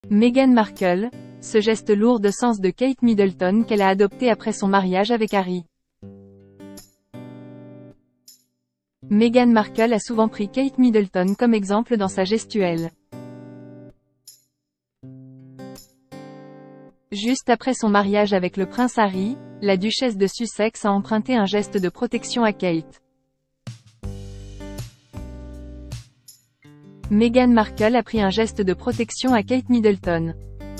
Meghan Markle, ce geste lourd de sens de Kate Middleton qu'elle a adopté après son mariage avec Harry. Meghan Markle a souvent pris Kate Middleton comme exemple dans sa gestuelle. Juste après son mariage avec le prince Harry, la duchesse de Sussex a emprunté un geste de protection à Kate. Meghan Markle a pris un geste de protection à Kate Middleton.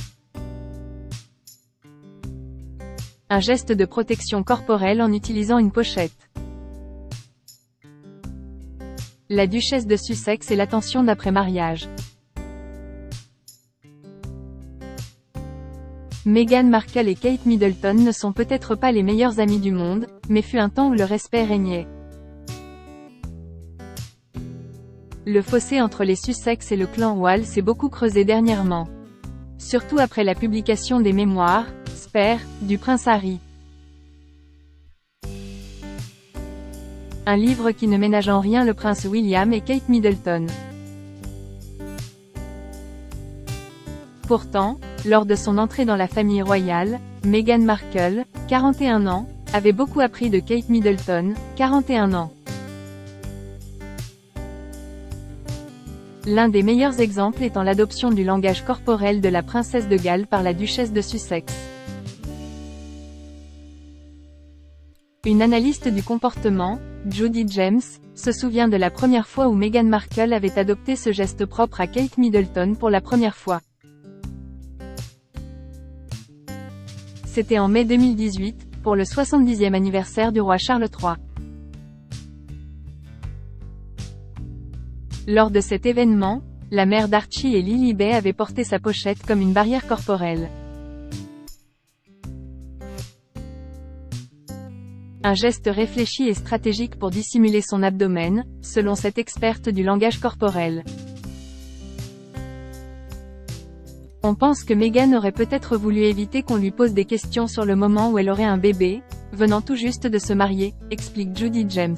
Un geste de protection corporelle en utilisant une pochette. La duchesse de Sussex et l'attention d'après-mariage. Meghan Markle et Kate Middleton ne sont peut-être pas les meilleurs amis du monde, mais fut un temps où le respect régnait. Le fossé entre les Sussex et le clan Royal s'est beaucoup creusé dernièrement. Surtout après la publication des mémoires, Spare, du prince Harry. Un livre qui ne ménage en rien le prince William et Kate Middleton. Pourtant, lors de son entrée dans la famille royale, Meghan Markle, 41 ans, avait beaucoup appris de Kate Middleton, 41 ans. L'un des meilleurs exemples étant l'adoption du langage corporel de la princesse de Galles par la duchesse de Sussex. Une analyste du comportement, Judi James, se souvient de la première fois où Meghan Markle avait adopté ce geste propre à Kate Middleton pour la première fois. C'était en mai 2018, pour le 70e anniversaire du roi Charles III. Lors de cet événement, la mère d'Archie et Lilibet avait porté sa pochette comme une barrière corporelle. Un geste réfléchi et stratégique pour dissimuler son abdomen, selon cette experte du langage corporel. On pense que Meghan aurait peut-être voulu éviter qu'on lui pose des questions sur le moment où elle aurait un bébé, venant tout juste de se marier, explique Judi James.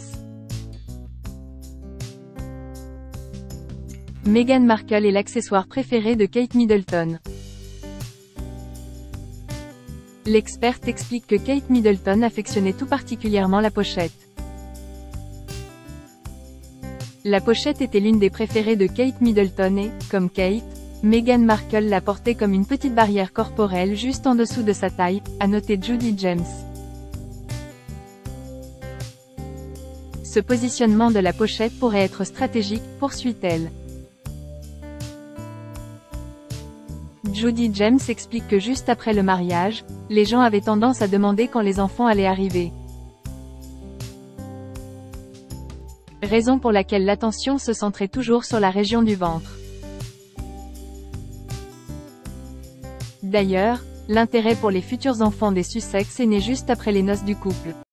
Meghan Markle est l'accessoire préféré de Kate Middleton. L'experte explique que Kate Middleton affectionnait tout particulièrement la pochette. La pochette était l'une des préférées de Kate Middleton et, comme Kate, Meghan Markle la portait comme une petite barrière corporelle juste en dessous de sa taille, a noté Judi James. Ce positionnement de la pochette pourrait être stratégique, poursuit-elle. Judi James explique que juste après le mariage, les gens avaient tendance à demander quand les enfants allaient arriver. Raison pour laquelle l'attention se centrait toujours sur la région du ventre. D'ailleurs, l'intérêt pour les futurs enfants des Sussex est né juste après les noces du couple.